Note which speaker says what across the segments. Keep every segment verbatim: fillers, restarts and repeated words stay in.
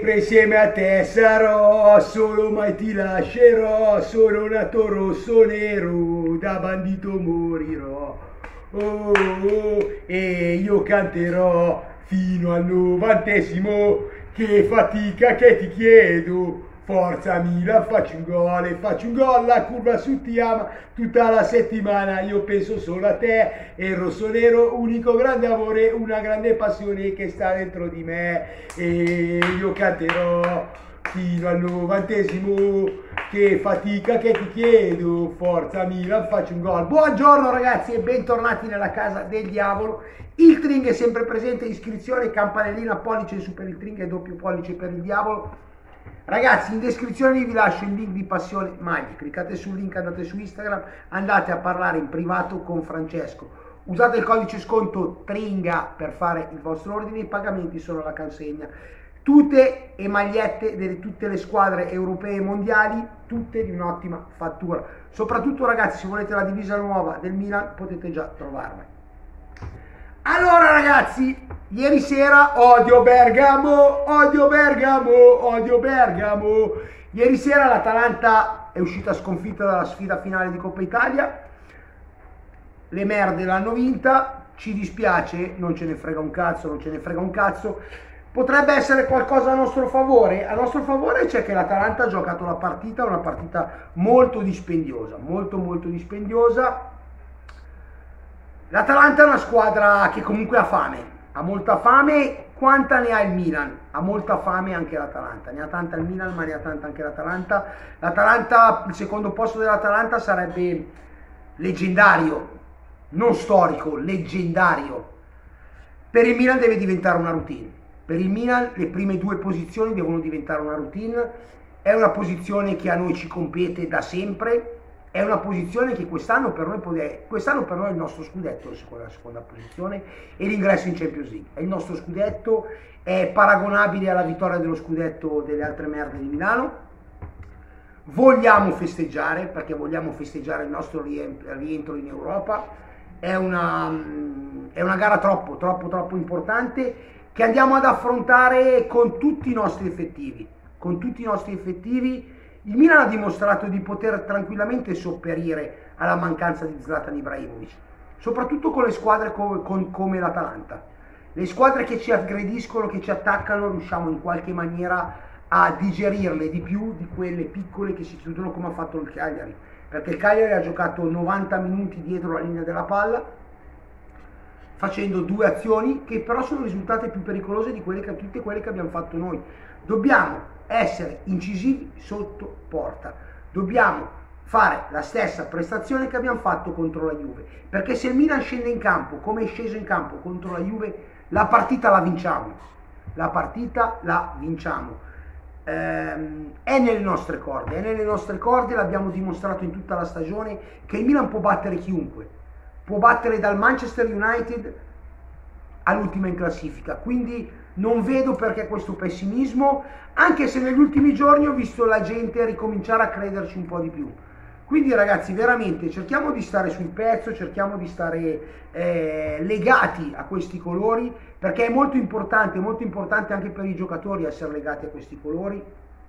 Speaker 1: sempre insieme a te sarò, solo mai ti lascerò, sono nato rosso nero, da bandito morirò. Oh, oh, e io canterò fino al novantesimo, che fatica che ti chiedo. Forza Milan, faccio un gol e faccio un gol, la curva su ti ama tutta la settimana, io penso solo a te e il rosso nero, unico grande amore, una grande passione che sta dentro di me, e io canterò fino al novantesimo, che fatica che ti chiedo, forza Milan, faccio un gol. Buongiorno ragazzi e bentornati nella casa del diavolo. Il Tring è sempre presente, iscrizione, campanellina, pollice su per il Tring e doppio pollice per il diavolo. Ragazzi, in descrizione vi lascio il link di Passione Maglie, cliccate sul link, andate su Instagram, andate a parlare in privato con Francesco, usate il codice sconto TRINGA per fare il vostro ordine, i pagamenti sono alla consegna, tutte e magliette di tutte le squadre europee e mondiali, tutte di un'ottima fattura, soprattutto ragazzi se volete la divisa nuova del Milan potete già trovarla. Allora ragazzi, ieri sera odio Bergamo, odio Bergamo, odio Bergamo. Ieri sera l'Atalanta è uscita sconfitta dalla sfida finale di Coppa Italia. Le merde l'hanno vinta, ci dispiace, non ce ne frega un cazzo, non ce ne frega un cazzo. Potrebbe essere qualcosa a nostro favore. A nostro favore c'è che l'Atalanta ha giocato la partita, una partita molto dispendiosa, molto molto dispendiosa. L'Atalanta è una squadra che comunque ha fame, ha molta fame, quanta ne ha il Milan? Ha molta fame anche l'Atalanta, ne ha tanta il Milan ma ne ha tanta anche l'Atalanta. L'Atalanta, il secondo posto dell'Atalanta sarebbe leggendario, non storico, leggendario. Per il Milan deve diventare una routine, per il Milan le prime due posizioni devono diventare una routine, è una posizione che a noi ci compete da sempre. È una posizione che quest'anno per noi quest'anno per noi è il nostro scudetto, la seconda posizione, e l'ingresso in Champions League. È il nostro scudetto, è paragonabile alla vittoria dello scudetto delle altre merde di Milano. Vogliamo festeggiare, perché vogliamo festeggiare il nostro rientro in Europa. È una, è una gara troppo, troppo, troppo importante che andiamo ad affrontare con tutti i nostri effettivi, con tutti i nostri effettivi. Il Milan ha dimostrato di poter tranquillamente sopperire alla mancanza di Zlatan Ibrahimovic, soprattutto con le squadre come, con, come l'Atalanta. Le squadre che ci aggrediscono, che ci attaccano, riusciamo in qualche maniera a digerirle di più di quelle piccole che si chiudono come ha fatto il Cagliari, perché il Cagliari ha giocato novanta minuti dietro la linea della palla, facendo due azioni che però sono risultate più pericolose di quelle che, tutte quelle che abbiamo fatto noi. Dobbiamo essere incisivi sotto porta, dobbiamo fare la stessa prestazione che abbiamo fatto contro la Juve, perché se il Milan scende in campo come è sceso in campo contro la Juve, la partita la vinciamo, la partita la vinciamo. Ehm, è nelle nostre corde, è nelle nostre corde, l'abbiamo dimostrato in tutta la stagione che il Milan può battere chiunque, può battere dal Manchester United all'ultima in classifica, quindi non vedo perché questo pessimismo, anche se negli ultimi giorni ho visto la gente ricominciare a crederci un po' di più. Quindi ragazzi, veramente cerchiamo di stare sul pezzo, cerchiamo di stare eh, legati a questi colori, perché è molto importante, molto importante anche per i giocatori essere legati a questi colori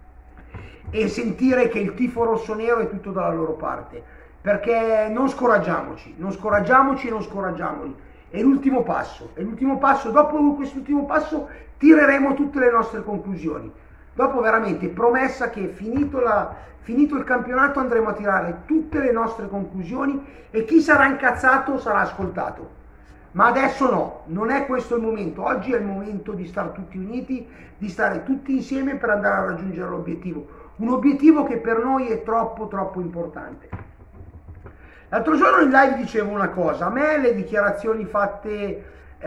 Speaker 1: e sentire che il tifo rossonero è tutto dalla loro parte, perché non scoraggiamoci, non scoraggiamoci e non scoraggiamoli. È l'ultimo passo, è l'ultimo passo, dopo quest'ultimo passo tireremo tutte le nostre conclusioni. Dopo veramente promessa che finito, la, finito il campionato andremo a tirare tutte le nostre conclusioni e chi sarà incazzato sarà ascoltato. Ma adesso no, non è questo il momento, oggi è il momento di stare tutti uniti, di stare tutti insieme per andare a raggiungere l'obiettivo, un obiettivo che per noi è troppo troppo importante. L'altro giorno in live dicevo una cosa, a me le dichiarazioni fatte,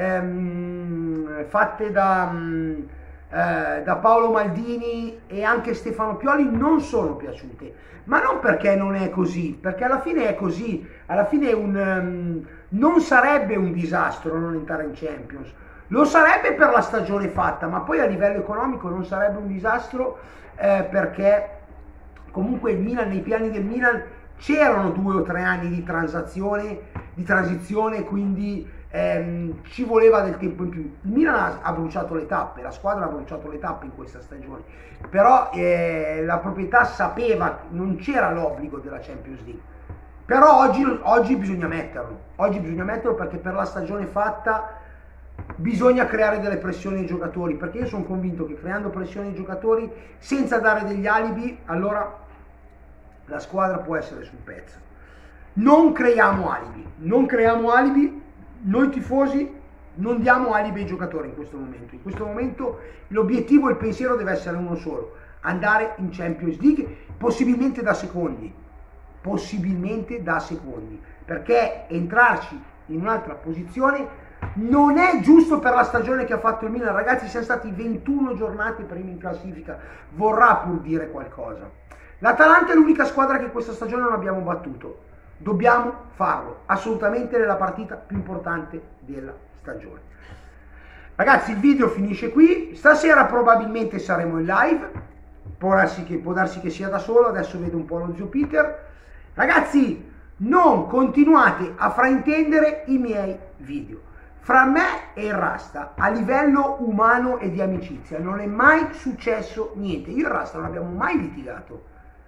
Speaker 1: ehm, fatte da, eh, da Paolo Maldini e anche Stefano Pioli non sono piaciute, ma non perché non è così, perché alla fine è così, alla fine è un, um, non sarebbe un disastro non entrare in Champions, lo sarebbe per la stagione fatta, ma poi a livello economico non sarebbe un disastro eh, perché comunque il Milan, nei piani del Milan, c'erano due o tre anni di transazione, di transizione, quindi ehm, ci voleva del tempo in più. Il Milan ha, ha bruciato le tappe, la squadra ha bruciato le tappe in questa stagione, però eh, la proprietà sapeva, non c'era l'obbligo della Champions League, però oggi, oggi bisogna metterlo, oggi bisogna metterlo perché per la stagione fatta bisogna creare delle pressioni ai giocatori, perché io sono convinto che creando pressioni ai giocatori senza dare degli alibi, allora la squadra può essere sul pezzo. Non creiamo alibi, non creiamo alibi, noi tifosi non diamo alibi ai giocatori in questo momento. In questo momento l'obiettivo e il pensiero deve essere uno solo: andare in Champions League, possibilmente da secondi, possibilmente da secondi, perché entrarci in un'altra posizione non è giusto per la stagione che ha fatto il Milan. Ragazzi, siamo stati ventuno giornate primi in classifica, vorrà pur dire qualcosa. L'Atalanta è l'unica squadra che questa stagione non abbiamo battuto. Dobbiamo farlo, assolutamente, nella partita più importante della stagione. Ragazzi, il video finisce qui. Stasera probabilmente saremo in live, può darsi che, può darsi che sia da solo, adesso vedo un po' lo zio Peter. Ragazzi, non continuate a fraintendere i miei video. Fra me e il Rasta, a livello umano e di amicizia, non è mai successo niente. Io e il Rasta non abbiamo mai litigato.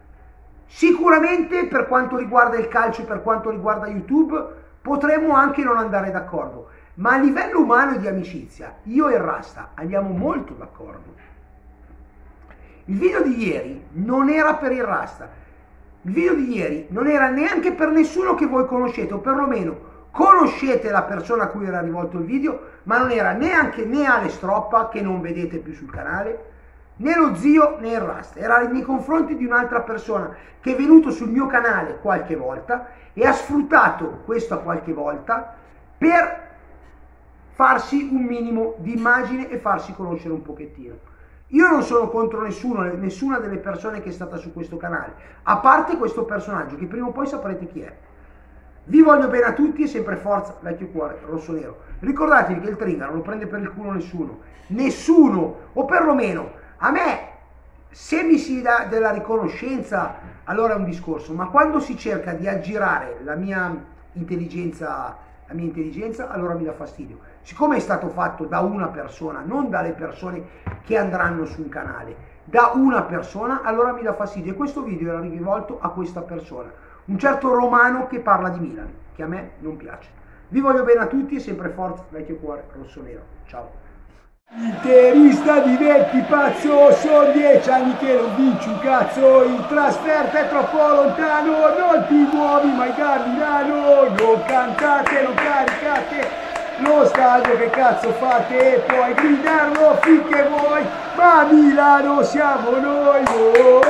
Speaker 1: Sicuramente per quanto riguarda il calcio e per quanto riguarda YouTube potremmo anche non andare d'accordo, ma a livello umano e di amicizia io e il Rasta andiamo molto d'accordo. Il video di ieri non era per il Rasta, il video di ieri non era neanche per nessuno che voi conoscete, o perlomeno conoscete la persona a cui era rivolto il video, ma non era neanche né Ale Stroppa, che non vedete più sul canale, né lo zio né il Rasta. Era nei confronti di un'altra persona che è venuto sul mio canale qualche volta e ha sfruttato questa qualche volta per farsi un minimo di immagine e farsi conoscere un pochettino. Io non sono contro nessuno, nessuna delle persone che è stata su questo canale, a parte questo personaggio che prima o poi saprete chi è. Vi voglio bene a tutti e sempre forza vecchio cuore rossonero. Ricordatevi che il Tringa non lo prende per il culo nessuno, nessuno, o perlomeno a me, se mi si dà della riconoscenza, allora è un discorso, ma quando si cerca di aggirare la mia intelligenza, la mia intelligenza, allora mi dà fastidio. Siccome è stato fatto da una persona, non dalle persone che andranno su un canale, da una persona, allora mi dà fastidio. E questo video era rivolto a questa persona, un certo romano che parla di Milan, che a me non piace. Vi voglio bene a tutti e sempre forza vecchio cuore rossonero. Ciao. Interista diventi pazzo, sono dieci anni che non vinci un cazzo, in trasferta è troppo lontano, non ti muovi mai da Milano, non cantate, non caricate, lo stadio che cazzo fate, puoi gridarlo finché vuoi, ma a Milano siamo noi. Oh.